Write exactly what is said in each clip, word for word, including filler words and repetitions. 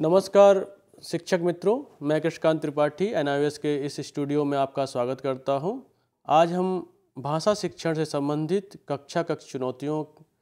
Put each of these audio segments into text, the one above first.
नमस्कार शिक्षक मित्रों, मैं Krishnakant Tripathi N I O S के इस स्टूडियो में आपका स्वागत करता हूं। आज हम भाषा शिक्षण से संबंधित कक्षा कक्ष चुनौतियों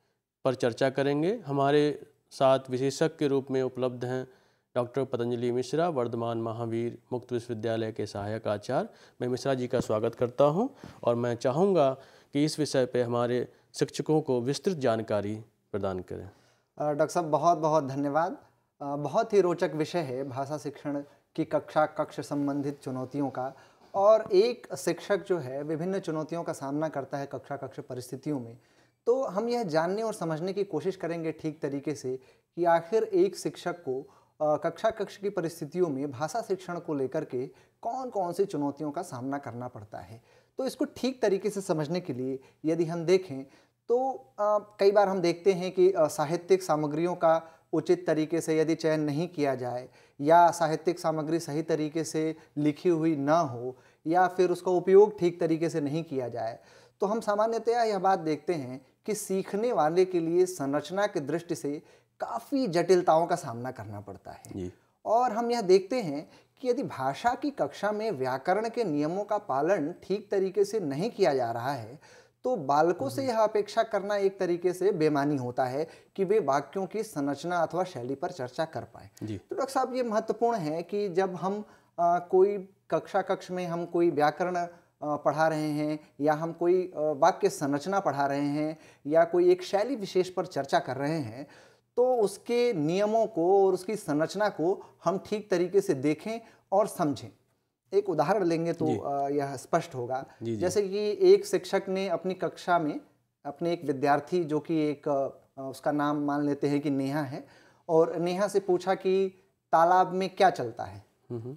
पर चर्चा करेंगे। हमारे साथ विशेषज्ञ के रूप में उपलब्ध हैं डॉक्टर पतंजलि मिश्रा, वर्धमान महावीर मुक्त विश्वविद्यालय के सहायक आचार्य। मैं मिश्रा जी का स्वागत करता हूं और मैं चाहूँगा कि इस विषय पर हमारे शिक्षकों को विस्तृत जानकारी प्रदान करें। डॉक्टर साहब बहुत बहुत धन्यवाद। बहुत ही रोचक विषय है भाषा शिक्षण की कक्षा कक्ष संबंधित चुनौतियों का, और एक शिक्षक जो है विभिन्न चुनौतियों का सामना करता है कक्षा कक्ष परिस्थितियों में। तो हम यह जानने और समझने की कोशिश करेंगे ठीक तरीके से कि आखिर एक शिक्षक को कक्षा कक्ष की परिस्थितियों में भाषा शिक्षण को लेकर के कौन कौन सी चुनौतियों का सामना करना पड़ता है। तो इसको ठीक तरीके से समझने के लिए यदि हम देखें तो आ, कई बार हम देखते हैं कि साहित्यिक सामग्रियों का उचित तरीके से यदि चयन नहीं किया जाए, या साहित्यिक सामग्री सही तरीके से लिखी हुई ना हो, या फिर उसका उपयोग ठीक तरीके से नहीं किया जाए, तो हम सामान्यतया यह बात देखते हैं कि सीखने वाले के लिए संरचना की दृष्टि से काफ़ी जटिलताओं का सामना करना पड़ता है। और हम यह देखते हैं कि यदि भाषा की कक्षा में व्याकरण के नियमों का पालन ठीक तरीके से नहीं किया जा रहा है तो बालकों से यह अपेक्षा करना एक तरीके से बेमानी होता है कि वे वाक्यों की संरचना अथवा शैली पर चर्चा कर पाए। तो डॉक्टर साहब ये महत्वपूर्ण है कि जब हम आ, कोई कक्षा कक्ष में हम कोई व्याकरण पढ़ा रहे हैं, या हम कोई वाक्य संरचना पढ़ा रहे हैं, या कोई एक शैली विशेष पर चर्चा कर रहे हैं, तो उसके नियमों को और उसकी संरचना को हम ठीक तरीके से देखें और समझें। एक उदाहरण लेंगे तो यह स्पष्ट होगा। जी जी। जैसे कि एक शिक्षक ने अपनी कक्षा में अपने एक विद्यार्थी, जो कि एक उसका नाम मान लेते हैं कि नेहा है, और नेहा से पूछा कि तालाब में क्या चलता है।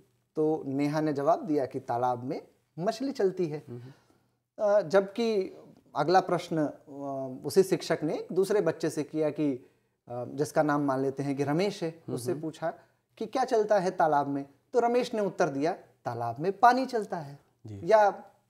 तो नेहा ने जवाब दिया कि तालाब में मछली चलती है। जबकि अगला प्रश्न उसी शिक्षक ने दूसरे बच्चे से किया कि जिसका नाम मान लेते हैं कि रमेश है, उससे पूछा कि क्या चलता है तालाब में। तो रमेश ने उत्तर दिया तालाब में पानी चलता है या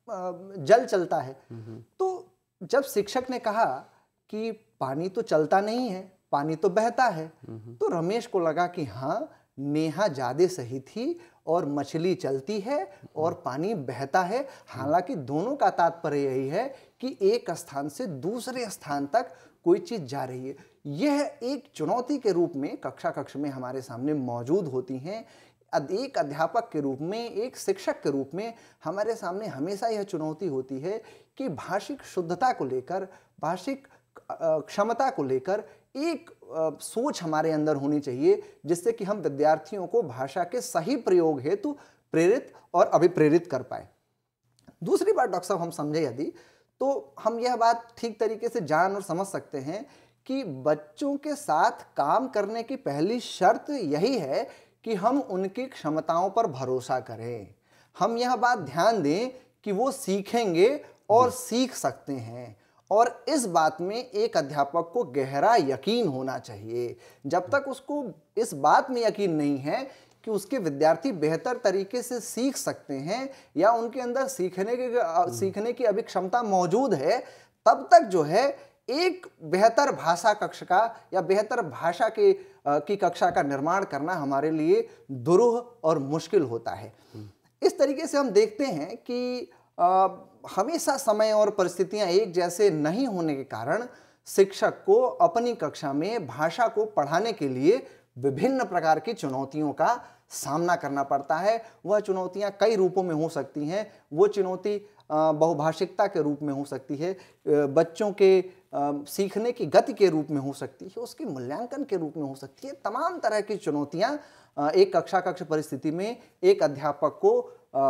जल चलता है। तो जब शिक्षक ने कहा कि पानी तो चलता नहीं है, पानी तो बहता है, तो रमेश को लगा कि हाँ, नेहा ज्यादा सही थी और मछली चलती है और पानी बहता है। हालांकि दोनों का तात्पर्य यही है कि एक स्थान से दूसरे स्थान तक कोई चीज जा रही है। यह एक चुनौती के रूप में कक्षा कक्ष में हमारे सामने मौजूद होती हैं। एक अध्यापक के रूप में, एक शिक्षक के रूप में हमारे सामने हमेशा यह चुनौती होती है कि भाषिक शुद्धता को लेकर, भाषिक क्षमता को लेकर एक सोच हमारे अंदर होनी चाहिए, जिससे कि हम विद्यार्थियों को भाषा के सही प्रयोग हेतु प्रेरित और अभिप्रेरित कर पाए। दूसरी बात डॉक्टर साहब हम समझे यदि, तो हम यह बात ठीक तरीके से जान और समझ सकते हैं कि बच्चों के साथ काम करने की पहली शर्त यही है कि हम उनकी क्षमताओं पर भरोसा करें। हम यह बात ध्यान दें कि वो सीखेंगे और सीख सकते हैं, और इस बात में एक अध्यापक को गहरा यकीन होना चाहिए। जब तक उसको इस बात में यकीन नहीं है कि उसके विद्यार्थी बेहतर तरीके से सीख सकते हैं, या उनके अंदर सीखने के सीखने की अभी क्षमता मौजूद है, तब तक जो है एक बेहतर भाषा कक्ष का या बेहतर भाषा के की कक्षा का निर्माण करना हमारे लिए दुरूह और मुश्किल होता है। इस तरीके से हम देखते हैं कि आ, हमेशा समय और परिस्थितियां एक जैसे नहीं होने के कारण शिक्षक को अपनी कक्षा में भाषा को पढ़ाने के लिए विभिन्न प्रकार की चुनौतियों का सामना करना पड़ता है। वह चुनौतियां कई रूपों में हो सकती हैं। वो चुनौती बहुभाषिकता के रूप में हो सकती है, बच्चों के सीखने की गति के रूप में हो सकती है, उसके मूल्यांकन के रूप में हो सकती है। तमाम तरह की चुनौतियां एक कक्षा कक्ष परिस्थिति में एक अध्यापक को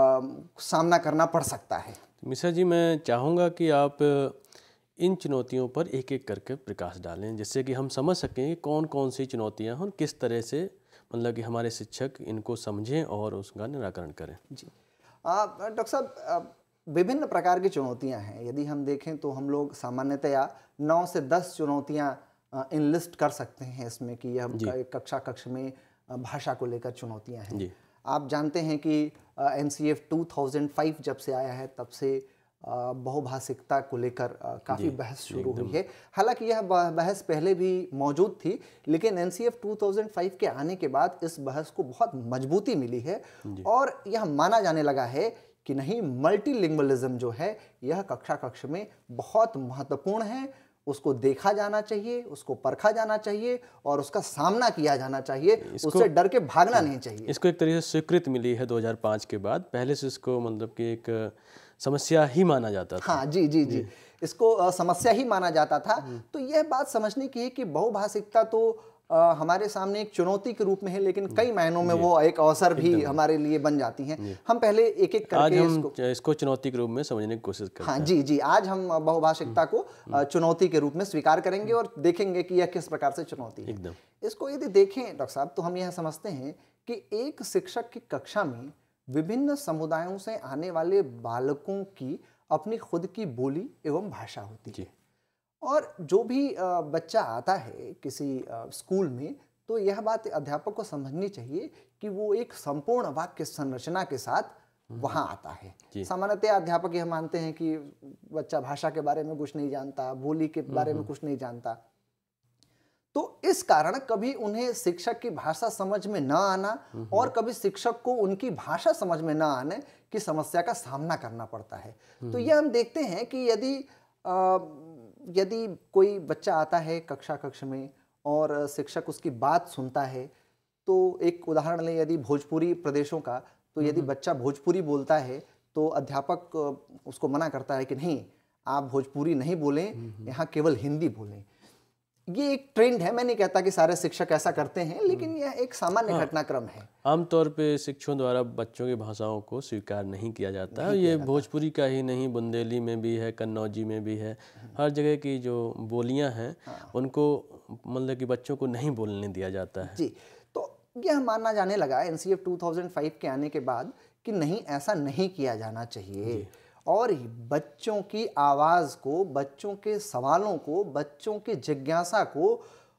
सामना करना पड़ सकता है। मिश्रा जी, मैं चाहूँगा कि आप इन चुनौतियों पर एक एक करके प्रकाश डालें, जिससे कि हम समझ सकें कि कौन कौन सी चुनौतियाँ हैं, किस तरह से मतलब कि हमारे शिक्षक इनको समझें और उसका निराकरण करें। जी डॉक्टर साहब, विभिन्न प्रकार की चुनौतियां हैं। यदि हम देखें तो हम लोग सामान्यतया नौ से दस चुनौतियां इनलिस्ट कर सकते हैं इसमें कि यह कक्षा कक्ष में भाषा को लेकर चुनौतियां हैं। आप जानते हैं कि N C F two thousand five जब से आया है, तब से अ, बहुभाषिकता को लेकर अ, काफ़ी बहस शुरू हुई है। हालांकि यह ब- बहस पहले भी मौजूद थी, लेकिन एन सी एफ दो हज़ार पाँच के आने के बाद इस बहस को बहुत मजबूती मिली है और यह माना जाने लगा है कि नहीं, मल्टीलिंगुअलिज्म जो है यह कक्षा कक्ष में बहुत महत्वपूर्ण है, उसको देखा जाना चाहिए, उसको परखा जाना चाहिए और उसका सामना किया जाना चाहिए, उससे डर के भागना नहीं चाहिए। इसको एक तरीके से स्वीकृति मिली है दो हज़ार पाँच के बाद। पहले से इसको मतलब कि एक समस्या ही माना जाता था। हाँ जी जी जी, इसको अ, समस्या ही माना जाता था। तो यह बात समझने की है कि बहुभाषिकता तो अ, हमारे सामने एक चुनौती के रूप में है, लेकिन कई मायनों में वो एक अवसर भी हमारे लिए बन जाती हैं। हम पहले एक एक आज करके हम इसको इसको चुनौती के रूप में समझने की कोशिश करते हाँ हैं। जी जी, आज हम बहुभाषिकता को अ, चुनौती के रूप में स्वीकार करेंगे और देखेंगे कि यह किस प्रकार से चुनौती है। एकदम इसको यदि देखें डॉक्टर साहब, तो हम यह समझते हैं कि एक शिक्षक की कक्षा में विभिन्न समुदायों से आने वाले बालकों की अपनी खुद की बोली एवं भाषा होती है। जी और जो भी अ, बच्चा आता है किसी अ, स्कूल में, तो यह बात अध्यापक को समझनी चाहिए कि वो एक संपूर्ण वाक्य संरचना के साथ वहाँ आता है। जी। सामान्यतः अध्यापक यह मानते हैं कि बच्चा भाषा के बारे में कुछ नहीं जानता, बोली के बारे में कुछ नहीं जानता, तो इस कारण कभी उन्हें शिक्षक की भाषा समझ में न आना और कभी शिक्षक को उनकी भाषा समझ में न आने की समस्या का सामना करना पड़ता है। तो यह हम देखते हैं कि यदि अ, यदि कोई बच्चा आता है कक्षा कक्ष में और शिक्षक उसकी बात सुनता है, तो एक उदाहरण लें यदि भोजपुरी प्रदेशों का, तो यदि बच्चा भोजपुरी बोलता है तो अध्यापक अ, उसको मना करता है कि नहीं, आप भोजपुरी नहीं बोलें, यहाँ केवल हिंदी बोलें। ये एक ट्रेंड है, मैं नहीं कहता कि सारे शिक्षक ऐसा करते हैं, लेकिन यह एक सामान्य हाँ। घटनाक्रम है। आमतौर पे शिक्षकों द्वारा बच्चों की भाषाओं को स्वीकार नहीं किया जाता है। ये भोजपुरी का ही नहीं, बुंदेली में भी है, कन्नौजी में भी है, हर जगह की जो बोलियां हैं उनको मतलब कि बच्चों को नहीं बोलने दिया जाता है। जी, तो यह माना जाने लगा एन सी एफ दो हज़ार पाँच के आने के बाद कि नहीं, ऐसा नहीं किया जाना चाहिए और बच्चों की आवाज़ को, बच्चों के सवालों को, बच्चों की जिज्ञासा को,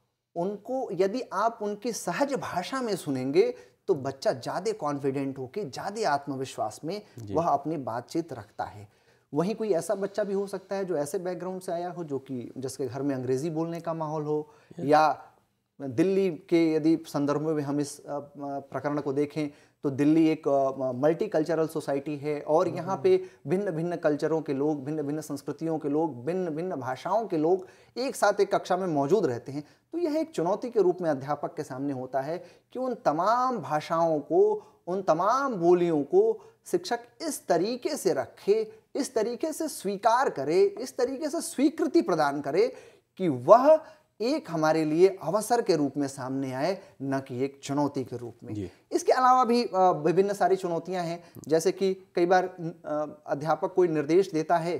उनको यदि आप उनकी सहज भाषा में सुनेंगे तो बच्चा ज़्यादा कॉन्फिडेंट होकर, ज़्यादा आत्मविश्वास में वह अपनी बातचीत रखता है। वहीं कोई ऐसा बच्चा भी हो सकता है जो ऐसे बैकग्राउंड से आया हो, जो कि जिसके घर में अंग्रेजी बोलने का माहौल हो, या दिल्ली के यदि संदर्भ में हम इस अ, प्रकरण को देखें तो दिल्ली एक मल्टी कल्चरल सोसाइटी है और यहाँ पे भिन्न भिन्न कल्चरों के लोग, भिन्न भिन्न संस्कृतियों के लोग, भिन्न भिन्न भाषाओं के लोग एक साथ एक कक्षा में मौजूद रहते हैं। तो यह एक चुनौती के रूप में अध्यापक के सामने होता है कि उन तमाम भाषाओं को, उन तमाम बोलियों को शिक्षक इस तरीके से रखे, इस तरीके से स्वीकार करे, इस तरीके से स्वीकृति प्रदान करे कि वह एक हमारे लिए अवसर के रूप में सामने आए, न कि एक चुनौती के रूप में। इसके अलावा भी अ, विभिन्न सारी चुनौतियां हैं, जैसे कि कई बार अ, अध्यापक कोई निर्देश देता है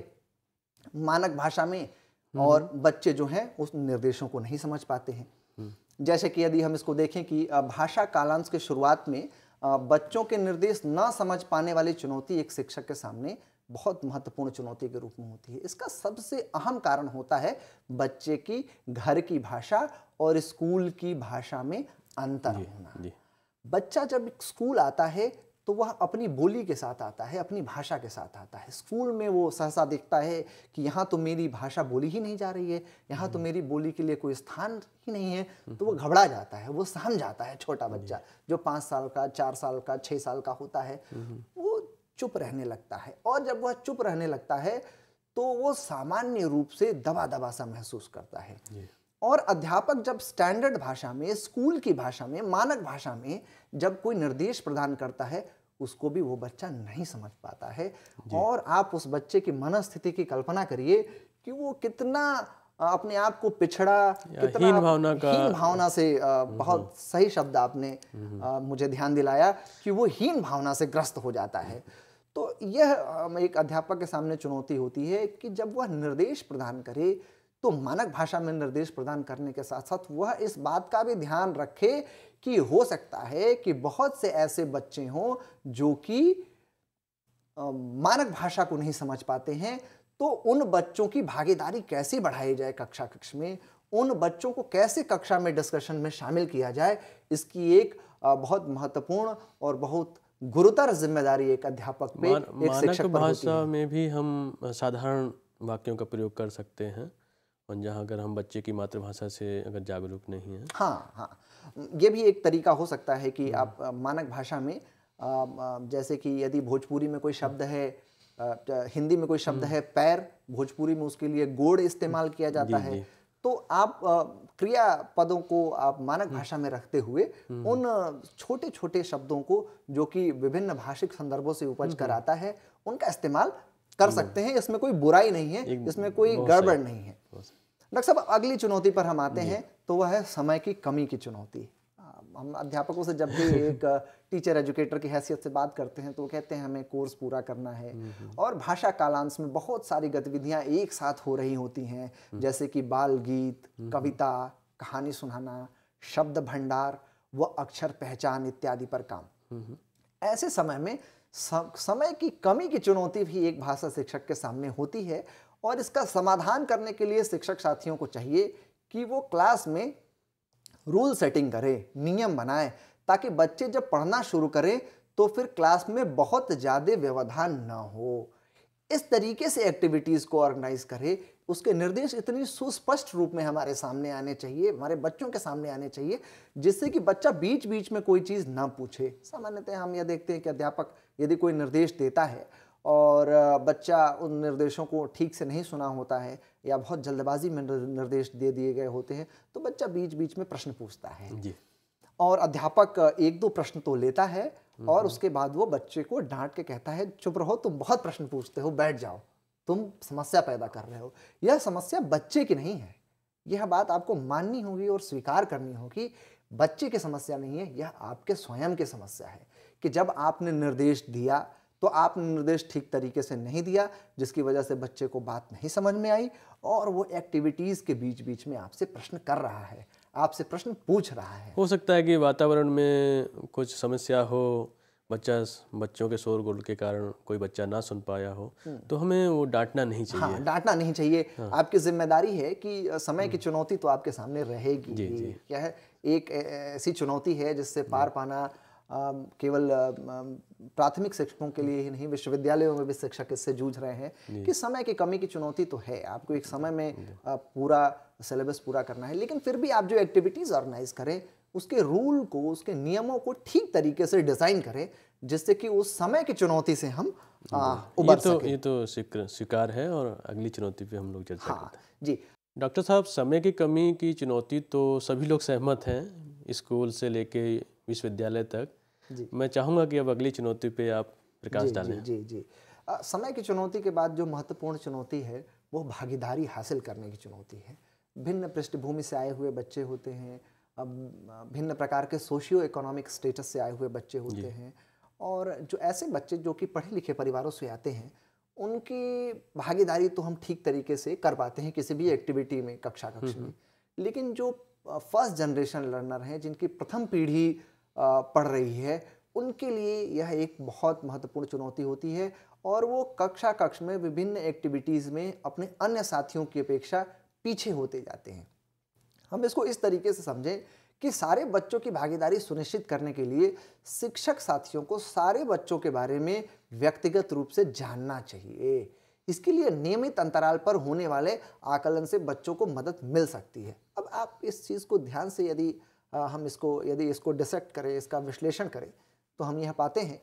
मानक भाषा में और बच्चे जो हैं उस निर्देशों को नहीं समझ पाते हैं। जैसे कि यदि हम इसको देखें कि अ, भाषा कालांश के शुरुआत में अ, बच्चों के निर्देश न समझ पाने वाली चुनौती एक शिक्षक के सामने बहुत महत्वपूर्ण चुनौती के रूप में होती है। इसका सबसे अहम कारण होता है बच्चे की घर की भाषा और स्कूल की भाषा में अंतर होना। बच्चा जब स्कूल आता है तो वह अपनी बोली के साथ आता है, अपनी भाषा के साथ आता है। स्कूल में वो सहसा देखता है कि यहाँ तो मेरी भाषा बोली ही नहीं जा रही है, यहाँ तो मेरी बोली के लिए कोई स्थान ही नहीं है, तो वो घबरा जाता है, वो सहम जाता है। छोटा बच्चा जो पाँच साल का, चार साल का, छः साल का होता है, वो चुप रहने लगता है और जब वह चुप रहने लगता है तो वो सामान्य रूप से दबा दबा सा महसूस करता है। और अध्यापक जब स्टैंडर्ड भाषा में, स्कूल की भाषा में, मानक भाषा में जब कोई निर्देश प्रदान करता है, उसको भी वो बच्चा नहीं समझ पाता है। और आप उस बच्चे की मनस्थिति की कल्पना करिए कि वो कितना अपने आप को पिछड़ा, कितना हीन भावना का हीन भावना से, बहुत सही शब्द आपने मुझे ध्यान दिलाया कि वो हीन भावना से ग्रस्त हो जाता है। तो यह एक अध्यापक के सामने चुनौती होती है कि जब वह निर्देश प्रदान करे तो मानक भाषा में निर्देश प्रदान करने के साथ साथ वह इस बात का भी ध्यान रखे कि हो सकता है कि बहुत से ऐसे बच्चे हों जो कि मानक भाषा को नहीं समझ पाते हैं। तो उन बच्चों की भागीदारी कैसे बढ़ाई जाए कक्षा कक्ष में, उन बच्चों को कैसे कक्षा में डिस्कशन में शामिल किया जाए, इसकी एक बहुत महत्वपूर्ण और बहुत गुरुतर जिम्मेदारी एक अध्यापक पे, मान, एक मानक शिक्षक पर होती भाषा है। में भी हम साधारण वाक्यों का प्रयोग कर सकते हैं, और जहाँ अगर हम बच्चे की मातृभाषा से अगर जागरूक नहीं हैं। हाँ हाँ, ये भी एक तरीका हो सकता है कि आप अ, मानक भाषा में अ, अ, जैसे कि यदि भोजपुरी में कोई शब्द है, अ, ट- हिंदी में कोई शब्द है पैर, भोजपुरी में उसके लिए गोड़ इस्तेमाल किया जाता जी है, जी। तो आप अ, क्रिया पदों को आप मानक भाषा में रखते हुए उन छोटे छोटे शब्दों को जो कि विभिन्न भाषिक संदर्भों से उपज कर आता है, उनका इस्तेमाल कर सकते हैं। इसमें कोई बुराई नहीं है, एक इसमें कोई बहुत गड़बड़ सही, नहीं है। बहुत सही। डॉक्टर साहब, अगली चुनौती पर हम आते हैं, तो वह है समय की कमी की चुनौती। आ, हम अध्यापकों से जब भी एक टीचर एजुकेटर की हैसियत से बात करते हैं तो वो कहते हैं हमें कोर्स पूरा करना है, और भाषा कालांश में बहुत सारी गतिविधियां एक साथ हो रही होती हैं, जैसे कि बाल गीत, कविता, कहानी सुनाना, शब्द भंडार व अक्षर पहचान इत्यादि पर काम। ऐसे समय में सम, समय की कमी की चुनौती भी एक भाषा शिक्षक के सामने होती है, और इसका समाधान करने के लिए शिक्षक साथियों को चाहिए कि वो क्लास में रूल सेटिंग करे, नियम बनाए, ताकि बच्चे जब पढ़ना शुरू करें तो फिर क्लास में बहुत ज़्यादा व्यवधान न हो। इस तरीके से एक्टिविटीज़ को ऑर्गेनाइज करे, उसके निर्देश इतनी सुस्पष्ट रूप में हमारे सामने आने चाहिए, हमारे बच्चों के सामने आने चाहिए, जिससे कि बच्चा बीच बीच में कोई चीज़ ना पूछे। सामान्यतः हम यह देखते हैं कि अध्यापक यदि कोई निर्देश देता है और बच्चा उन निर्देशों को ठीक से नहीं सुना होता है, या बहुत जल्दबाजी में निर्देश दे दिए गए होते हैं, तो बच्चा बीच बीच में प्रश्न पूछता है जी। और अध्यापक एक दो प्रश्न तो लेता है, और उसके बाद वो बच्चे को डांट के कहता है चुप रहो, तुम बहुत प्रश्न पूछते हो, बैठ जाओ, तुम समस्या पैदा कर रहे हो। यह समस्या बच्चे की नहीं है, यह बात आपको माननी होगी और स्वीकार करनी होगी। बच्चे की समस्या नहीं है, यह आपके स्वयं की समस्या है कि जब आपने निर्देश दिया तो आपने निर्देश ठीक तरीके से नहीं दिया, जिसकी वजह से बच्चे को बात नहीं समझ में आई, और वो एक्टिविटीज़ के बीच बीच में आपसे प्रश्न कर रहा है, आपसे प्रश्न पूछ रहा है। हो सकता है कि वातावरण में कुछ समस्या हो, बच्चा बच्चों के शोरगुल के कारण कोई बच्चा ना सुन पाया हो, तो हमें वो डांटना नहीं चाहिए। हाँ, डांटना नहीं चाहिए। हाँ। आपकी जिम्मेदारी है कि समय की चुनौती तो आपके सामने रहेगी। जी, जी। क्या है, एक ऐसी चुनौती है जिससे पार पाना अम, केवल अम, प्राथमिक शिक्षकों के लिए ही नहीं, विश्वविद्यालयों में भी शिक्षक इससे जूझ रहे हैं कि समय की कमी की चुनौती तो है। आपको एक समय में अ, पूरा सिलेबस पूरा करना है, लेकिन फिर भी आप जो एक्टिविटीज़ ऑर्गेनाइज करें, उसके रूल को, उसके नियमों को ठीक तरीके से डिज़ाइन करें, जिससे कि उस समय की चुनौती से हम आ, उबर ये तो सकें। ये तो स्वीकार स्वीकार है, और अगली चुनौती पे हम लोग चर्चा हाँ करते हैं। जी। डॉक्टर साहब, समय की कमी की चुनौती तो सभी लोग सहमत हैं, स्कूल से लेके विश्वविद्यालय तक। जी मैं चाहूँगा कि अब अगली चुनौती पे आप प्रकाश जी जी डालें। जी जी अ, समय की चुनौती के बाद जो महत्वपूर्ण चुनौती है वो भागीदारी हासिल करने की चुनौती है। भिन्न पृष्ठभूमि से आए हुए बच्चे होते हैं, अब भिन्न प्रकार के सोशियो इकोनॉमिक स्टेटस से आए हुए बच्चे होते हैं, और जो ऐसे बच्चे जो कि पढ़े लिखे परिवारों से आते हैं, उनकी भागीदारी तो हम ठीक तरीके से कर पाते हैं किसी भी एक्टिविटी में, कक्षा कक्ष में। लेकिन जो फर्स्ट जनरेशन लर्नर हैं, जिनकी प्रथम पीढ़ी अ, पढ़ रही है, उनके लिए यह एक बहुत महत्वपूर्ण चुनौती होती है, और वो कक्षा कक्ष में विभिन्न एक्टिविटीज़ में अपने अन्य साथियों की अपेक्षा पीछे होते जाते हैं। हम इसको इस तरीके से समझें कि सारे बच्चों की भागीदारी सुनिश्चित करने के लिए शिक्षक साथियों को सारे बच्चों के बारे में व्यक्तिगत रूप से जानना चाहिए। इसके लिए नियमित अंतराल पर होने वाले आकलन से बच्चों को मदद मिल सकती है। अब आप इस चीज़ को ध्यान से यदि आ, हम इसको यदि इसको डिसेक्ट करें, इसका विश्लेषण करें, तो हम यह पाते हैं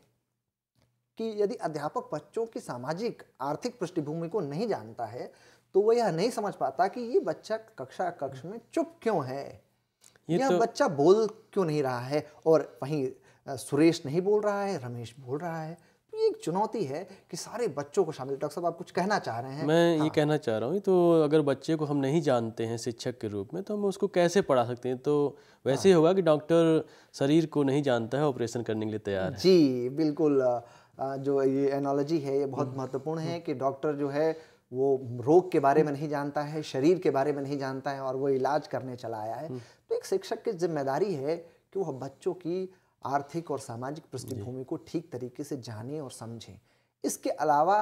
कि यदि अध्यापक बच्चों की सामाजिक आर्थिक पृष्ठभूमि को नहीं जानता है, तो वह यह नहीं समझ पाता कि ये बच्चा कक्षा कक्ष में चुप क्यों है, ये यह तो बच्चा बोल क्यों नहीं रहा है, और वहीं अ, सुरेश नहीं बोल रहा है, रमेश बोल रहा है। तो ये एक चुनौती है कि सारे बच्चों को शामिल। डॉक्टर साहब, आप कुछ कहना चाह रहे हैं? मैं ये हाँ। कहना चाह रहा हूँ, तो अगर बच्चे को हम नहीं जानते हैं शिक्षक के रूप में, तो हम उसको कैसे पढ़ा सकते हैं? तो वैसे ही होगा कि डॉक्टर शरीर को नहीं जानता है, ऑपरेशन करने के लिए तैयार है। जी बिल्कुल। अ, अ, जो ये एनालॉजी है ये बहुत महत्वपूर्ण है कि डॉक्टर जो है वो रोग के बारे में नहीं जानता है, शरीर के बारे में नहीं जानता है, और वो इलाज करने चला आया है। तो एक शिक्षक की जिम्मेदारी है कि वह बच्चों की आर्थिक और सामाजिक पृष्ठभूमि को ठीक तरीके से जाने और समझें। इसके अलावा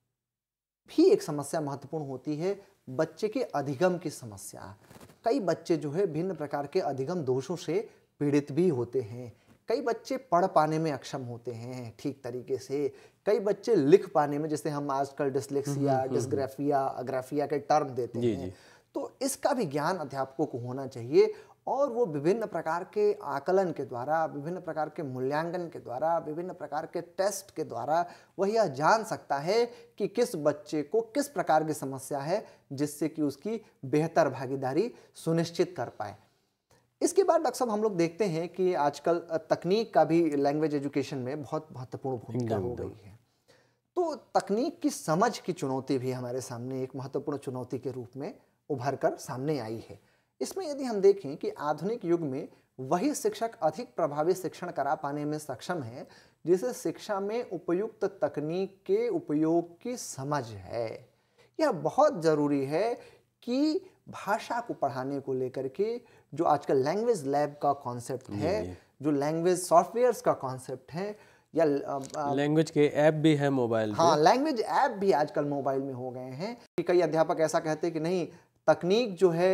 भी एक समस्या महत्वपूर्ण होती है, बच्चे के अधिगम की समस्या। कई बच्चे जो है भिन्न प्रकार के अधिगम दोषों से पीड़ित भी होते हैं। कई बच्चे पढ़ पाने में अक्षम होते हैं ठीक तरीके से, कई बच्चे लिख पाने में, जैसे हम आजकल डिसलेक्सिया, डिस्ग्राफिया, अग्राफिया के टर्म देते जी, हैं, जी। तो इसका भी ज्ञान अध्यापकों को होना चाहिए और वो विभिन्न प्रकार के आकलन के द्वारा, विभिन्न प्रकार के मूल्यांकन के द्वारा, विभिन्न प्रकार के टेस्ट के द्वारा वह यह जान सकता है कि किस बच्चे को किस प्रकार की समस्या है, जिससे कि उसकी बेहतर भागीदारी सुनिश्चित कर पाए। इसके बाद डॉक्टर साहब हम लोग देखते हैं कि आजकल तकनीक का भी लैंग्वेज एजुकेशन में बहुत महत्वपूर्ण भूमिका हो गई है। तो तकनीक की समझ की चुनौती भी हमारे सामने एक महत्वपूर्ण चुनौती के रूप में उभर कर सामने आई है। इसमें यदि हम देखें कि आधुनिक युग में वही शिक्षक अधिक प्रभावी शिक्षण करा पाने में सक्षम है जिसे शिक्षा में उपयुक्त तकनीक के उपयोग की समझ है। यह बहुत ज़रूरी है कि भाषा को पढ़ाने को लेकर के जो आजकल लैंग्वेज लैब का कॉन्सेप्ट है, जो लैंग्वेज सॉफ्टवेयर्स का कॉन्सेप्ट है, या लैंग्वेज के ऐप भी है मोबाइल हाँ लैंग्वेज ऐप भी आजकल मोबाइल में हो गए हैं। कई अध्यापक ऐसा कहते हैं कि नहीं, तकनीक जो है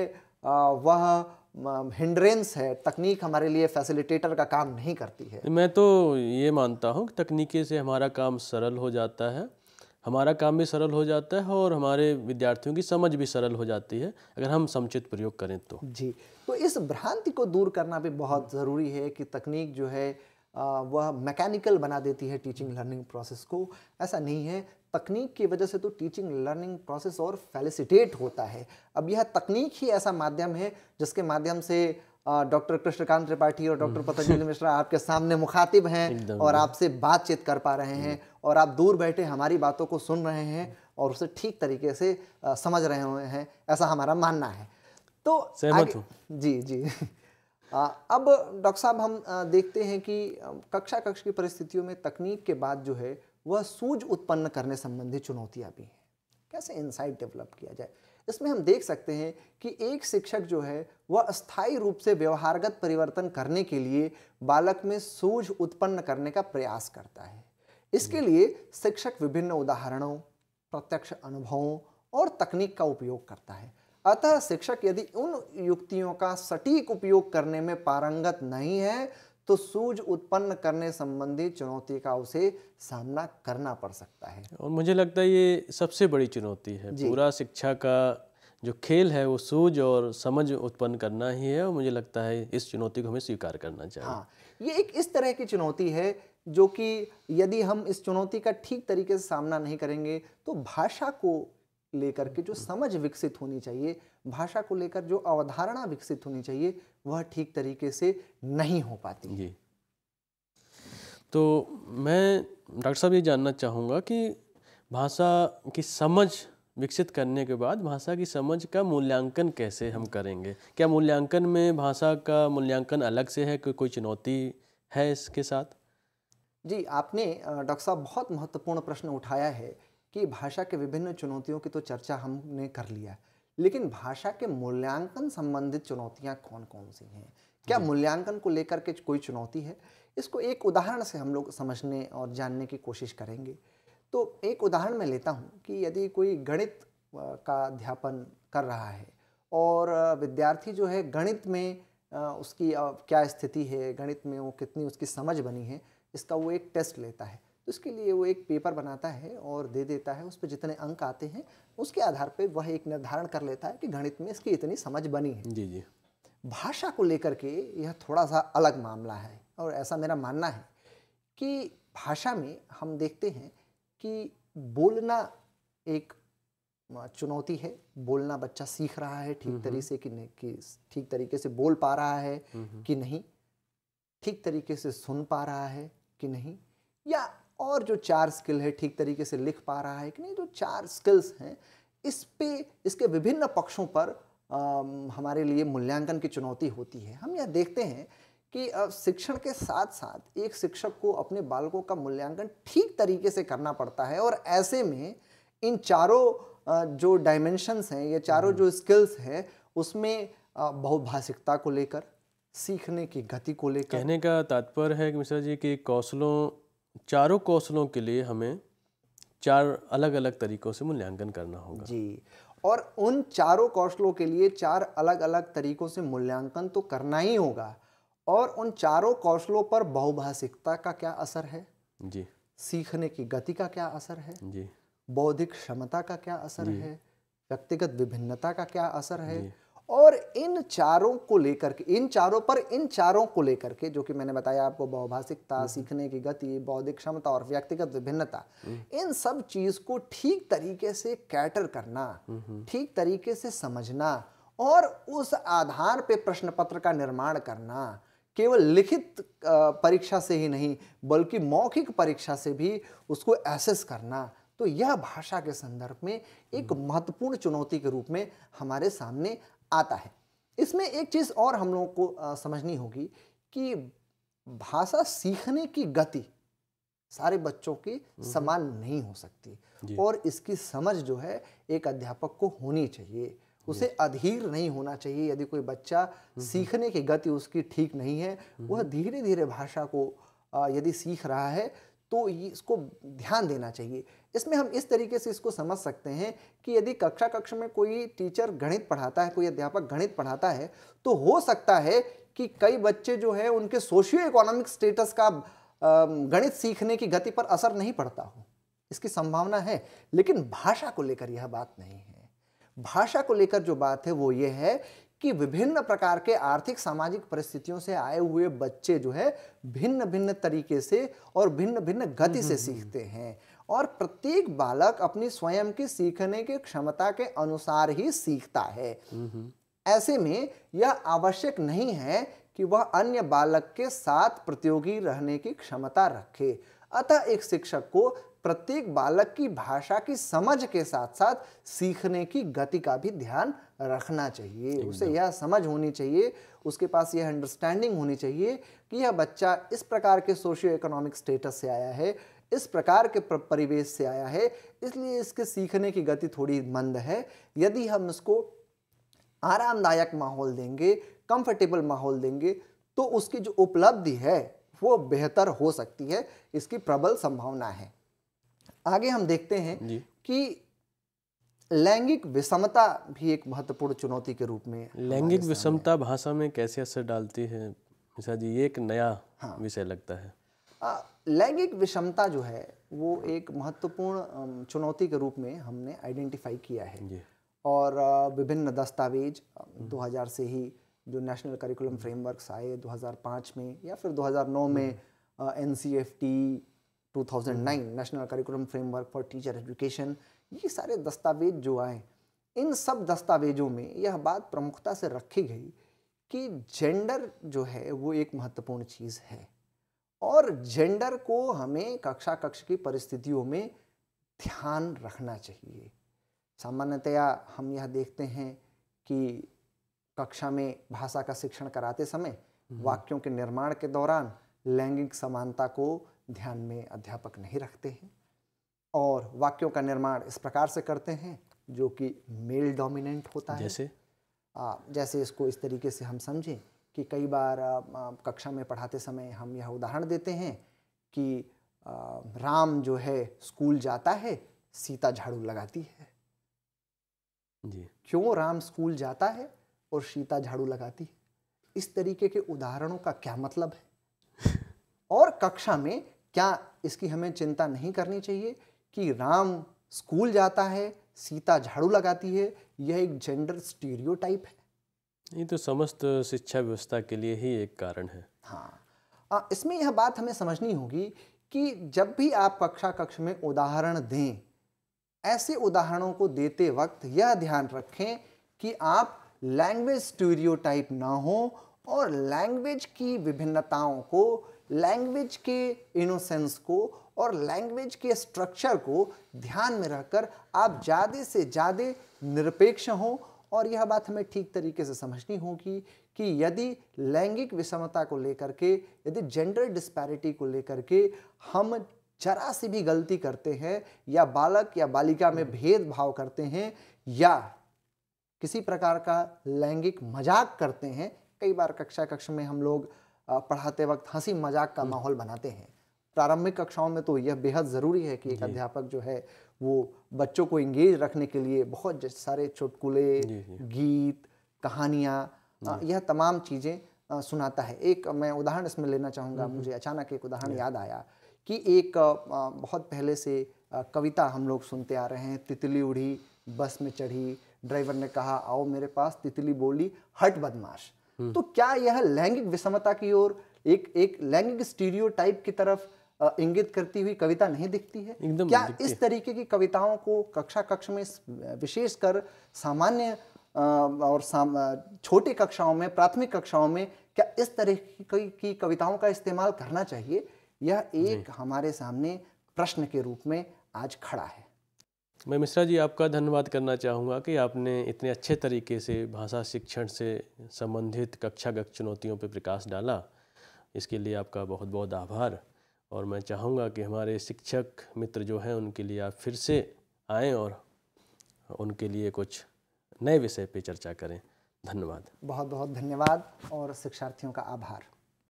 वह हिंड्रेंस है, तकनीक हमारे लिए फैसिलिटेटर का काम नहीं करती है। मैं तो ये मानता हूँ कि तकनीकी से हमारा काम सरल हो जाता है, हमारा काम भी सरल हो जाता है और हमारे विद्यार्थियों की समझ भी सरल हो जाती है अगर हम समुचित प्रयोग करें तो। जी, तो इस भ्रांति को दूर करना भी बहुत ज़रूरी है कि तकनीक जो है वह मैकेनिकल बना देती है टीचिंग लर्निंग प्रोसेस को। ऐसा नहीं है, तकनीक की वजह से तो टीचिंग लर्निंग प्रोसेस और फैसिलिटेट होता है। अब यह तकनीक ही ऐसा माध्यम है जिसके माध्यम से डॉक्टर कृष्णकांत त्रिपाठी और डॉक्टर पतंजलि मिश्रा आपके सामने मुखातिब हैं और आपसे बातचीत कर पा रहे हैं और आप दूर बैठे हमारी बातों को सुन रहे हैं और उसे ठीक तरीके से समझ रहे हुए हैं, ऐसा हमारा मानना है। तो सहमत हूं। जी जी आ, अब डॉक्टर साहब हम आ, देखते हैं कि कक्षा कक्ष की परिस्थितियों में तकनीक के बाद जो है वह सूझ उत्पन्न करने संबंधी चुनौतियां भी हैं। कैसे इनसाइट डेवलप किया जाए, इसमें हम देख सकते हैं कि एक शिक्षक जो है वह अस्थायी रूप से व्यवहारगत परिवर्तन करने के लिए बालक में सूझ उत्पन्न करने का प्रयास करता है। इसके लिए शिक्षक विभिन्न उदाहरणों, प्रत्यक्ष अनुभवों और तकनीक का उपयोग करता है। अतः शिक्षक यदि उन युक्तियों का सटीक उपयोग करने में पारंगत नहीं है तो सूझ उत्पन्न करने संबंधी चुनौती का उसे सामना करना पड़ सकता है। और मुझे लगता है ये सबसे बड़ी चुनौती है। पूरा शिक्षा का जो खेल है वो सूझ और समझ उत्पन्न करना ही है और मुझे लगता है इस चुनौती को हमें स्वीकार करना चाहिए। हाँ, ये एक इस तरह की चुनौती है जो कि यदि हम इस चुनौती का ठीक तरीके से सामना नहीं करेंगे तो भाषा को लेकर के जो समझ विकसित होनी चाहिए, भाषा को लेकर जो अवधारणा विकसित होनी चाहिए, वह ठीक तरीके से नहीं हो पाती। जी, तो मैं डॉक्टर साहब ये जानना चाहूँगा कि भाषा की समझ विकसित करने के बाद भाषा की समझ का मूल्यांकन कैसे हम करेंगे? क्या मूल्यांकन में भाषा का मूल्यांकन अलग से है, कोई कोई चुनौती है इसके साथ? जी, आपने डॉक्टर साहब बहुत महत्वपूर्ण प्रश्न उठाया है कि भाषा के विभिन्न चुनौतियों की तो चर्चा हमने कर लिया, लेकिन भाषा के मूल्यांकन संबंधित चुनौतियां कौन कौन सी हैं? क्या मूल्यांकन को लेकर के कोई चुनौती है? इसको एक उदाहरण से हम लोग समझने और जानने की कोशिश करेंगे। तो एक उदाहरण मैं लेता हूं कि यदि कोई गणित का अध्यापन कर रहा है और विद्यार्थी जो है गणित में उसकी क्या स्थिति है, गणित में वो कितनी उसकी समझ बनी है, इसका वो एक टेस्ट लेता है। तो इसके लिए वो एक पेपर बनाता है और दे देता है, उस पर जितने अंक आते हैं उसके आधार पे वह एक निर्धारण कर लेता है कि गणित में इसकी इतनी समझ बनी है। जी जी। भाषा को लेकर के यह थोड़ा सा अलग मामला है और ऐसा मेरा मानना है कि भाषा में हम देखते हैं कि बोलना एक चुनौती है। बोलना बच्चा सीख रहा है ठीक तरीके से कि नहीं, कि ठीक तरीके से बोल पा रहा है कि नहीं, ठीक तरीके से सुन पा रहा है कि नहीं, या और जो चार स्किल है ठीक तरीके से लिख पा रहा है कि नहीं। जो चार स्किल्स हैं इस पे, इसके विभिन्न पक्षों पर आ, हमारे लिए मूल्यांकन की चुनौती होती है। हम यह देखते हैं कि शिक्षण के साथ साथ एक शिक्षक को अपने बालकों का मूल्यांकन ठीक तरीके से करना पड़ता है और ऐसे में इन चारों जो डायमेंशंस हैं, ये चारों जो स्किल्स हैं, उसमें बहुभाषिकता को लेकर, सीखने की गति को लेकर। कहने का तात्पर्य है कि मिश्रा जी कि कौशलों, चारों कौशलों के लिए हमें चार अलग अलग तरीकों से मूल्यांकन करना होगा। जी, और उन चारों कौशलों के लिए चार अलग अलग तरीकों से मूल्यांकन तो करना ही होगा और उन चारों कौशलों पर बहुभाषिकता का क्या असर है, जी सीखने की गति का क्या असर है, जी बौद्धिक क्षमता का क्या असर है, व्यक्तिगत विभिन्नता का क्या असर है, जी और इन चारों को लेकर के इन चारों पर इन चारों को लेकर के जो कि मैंने बताया आपको, बहुभाषिकता, सीखने की गति, बौद्धिक क्षमता और व्यक्तिगत विभिन्नता, इन सब चीज को ठीक तरीके से कैटर करना, ठीक तरीके से समझना और उस आधार पे प्रश्न पत्र का निर्माण करना, केवल लिखित अ, परीक्षा से ही नहीं बल्कि मौखिक परीक्षा से भी उसको एसेस करना, तो यह भाषा के संदर्भ में एक महत्वपूर्ण चुनौती के रूप में हमारे सामने आता है। इसमें एक चीज और हम लोगों को अ, समझनी होगी कि भाषा सीखने की गति सारे बच्चों की समान नहीं हो सकती जी। और इसकी समझ जो है एक अध्यापक को होनी चाहिए। उसे अधीर नहीं होना चाहिए। यदि कोई बच्चा सीखने की गति उसकी ठीक नहीं है, वह धीरे धीरे भाषा को अ, यदि सीख रहा है तो ये- इसको ध्यान देना चाहिए। इसमें हम इस तरीके से इसको समझ सकते हैं कि यदि कक्षा कक्ष में कोई टीचर गणित पढ़ाता है, कोई अध्यापक गणित पढ़ाता है, तो हो सकता है कि कई बच्चे जो है उनके सोशियो इकोनॉमिक स्टेटस का अ, गणित सीखने की गति पर असर नहीं पड़ता हो, इसकी संभावना है। लेकिन भाषा को लेकर यह बात नहीं है। भाषा को लेकर जो बात है वो ये है कि विभिन्न प्रकार के आर्थिक सामाजिक परिस्थितियों से आए हुए बच्चे जो है भिन्न भिन्न तरीके से और भिन्न भिन्न गति से सीखते हैं और प्रत्येक बालक अपनी स्वयं की सीखने की क्षमता के अनुसार ही सीखता है। ऐसे में यह आवश्यक नहीं है कि वह अन्य बालक के साथ प्रतियोगी रहने की क्षमता रखे। अतः एक शिक्षक को प्रत्येक बालक की भाषा की समझ के साथ साथ सीखने की गति का भी ध्यान रखना चाहिए। उसे यह समझ होनी चाहिए, उसके पास यह अंडरस्टैंडिंग होनी चाहिए कि यह बच्चा इस प्रकार के सोशियो इकोनॉमिक स्टेटस से आया है, इस प्रकार के प्र- परिवेश से आया है, इसलिए इसके सीखने की गति थोड़ी मंद है। यदि हम इसको आरामदायक माहौल देंगे, कंफर्टेबल माहौल देंगे, तो उसकी जो उपलब्धि है वो बेहतर हो सकती है। इसकी प्रबल संभावना है। आगे हम देखते हैं जी। कि लैंगिक विषमता भी एक महत्वपूर्ण चुनौती के रूप में हमारे लैंगिक सामने विषमता भाषा में कैसे असर डालती है मिश्रा जी? ये एक नया हाँ। विषय लगता है। आ, लैंगिक विषमता जो है वो एक महत्वपूर्ण अम, चुनौती के रूप में हमने आइडेंटिफाई किया है जी और आ, विभिन्न दस्तावेज अम, दो हज़ार से ही जो नेशनल करिकुलम फ्रेमवर्क्स आए दो हज़ार पाँच में या फिर दो हज़ार नौ में एन सी एफ टी दो हज़ार नौ national curriculum framework for teacher education, ये सारे दस्तावेज जो आए, इन सब दस्तावेजों में यह बात प्रमुखता से रखी गई कि जेंडर जो है वो एक महत्वपूर्ण चीज़ है और जेंडर को हमें कक्षा कक्ष की परिस्थितियों में ध्यान रखना चाहिए। सामान्यतया हम यह देखते हैं कि कक्षा में भाषा का शिक्षण कराते समय वाक्यों के निर्माण के दौरान लैंगिक समानता को ध्यान में अध्यापक नहीं रखते हैं और वाक्यों का निर्माण इस प्रकार से करते हैं जो कि मेल डोमिनेंट होता है। जैसे आ, जैसे इसको इस तरीके से हम समझें कि कई बार आ, आ, कक्षा में पढ़ाते समय हम यह उदाहरण देते हैं कि आ, राम जो है स्कूल जाता है, सीता झाड़ू लगाती है। जी क्यों राम स्कूल जाता है और सीता झाड़ू लगाती है? इस तरीके के उदाहरणों का क्या मतलब है? और कक्षा में क्या इसकी हमें चिंता नहीं करनी चाहिए कि राम स्कूल जाता है, सीता झाड़ू लगाती है, यह एक जेंडर स्टीरियोटाइप है? ये तो समस्त शिक्षा व्यवस्था के लिए ही एक कारण है। हाँ, आ, इसमें यह बात हमें समझनी होगी कि जब भी आप कक्षा कक्ष में उदाहरण दें, ऐसे उदाहरणों को देते वक्त यह ध्यान रखें कि आप लैंग्वेज स्टीरियोटाइप ना हो और लैंग्वेज की विभिन्नताओं को, लैंग्वेज के इनोसेंस को और लैंग्वेज के स्ट्रक्चर को ध्यान में रखकर आप ज़्यादा से ज़्यादा निरपेक्ष हों। और यह बात हमें ठीक तरीके से समझनी होगी कि यदि लैंगिक विषमता को लेकर के, यदि जेंडर डिस्पैरिटी को लेकर के हम जरा सी भी गलती करते हैं या बालक या बालिका में भेदभाव करते हैं या किसी प्रकार का लैंगिक मजाक करते हैं, कई बार कक्षा कक्षा में हम लोग अ, पढ़ाते वक्त हंसी मजाक का माहौल बनाते हैं। प्रारंभिक कक्षाओं में तो यह बेहद ज़रूरी है कि एक अध्यापक जो है वो बच्चों को इंगेज रखने के लिए बहुत ज- सारे चुटकुले, जी, जी। गीत, कहानियाँ, अ, यह तमाम चीज़ें अ, सुनाता है। एक मैं उदाहरण इसमें लेना चाहूँगा, मुझे अचानक एक उदाहरण याद आया कि एक अ, बहुत पहले से अ, कविता हम लोग सुनते आ रहे हैं, तितली उड़ी, बस में चढ़ी, ड्राइवर ने कहा आओ मेरे पास, तितली बोली हट बदमाश। तो क्या यह लैंगिक विषमता की ओर, एक एक लैंगिक स्टीरियोटाइप की तरफ अ, इंगित करती हुई कविता नहीं दिखती है? एकदम क्या दिखती इस है। तरीके की कविताओं को कक्षा कक्ष में स- विशेषकर सामान्य अ, और साम, अ, छोटी कक्षाओं में, प्राथमिक कक्षाओं में क्या इस तरह की, की कविताओं का इस्तेमाल करना चाहिए? यह जी। एक हमारे सामने प्रश्न के रूप में आज खड़ा है। मैं मिश्रा जी आपका धन्यवाद करना चाहूँगा कि आपने इतने अच्छे तरीके से भाषा शिक्षण से संबंधित कक्षागत चुनौतियों पर प्रकाश डाला। इसके लिए आपका बहुत बहुत आभार। और मैं चाहूँगा कि हमारे शिक्षक मित्र जो हैं उनके लिए आप फिर से आएँ और उनके लिए कुछ नए विषय पे चर्चा करें। धन्यवाद। बहुत बहुत धन्यवाद और शिक्षार्थियों का आभार।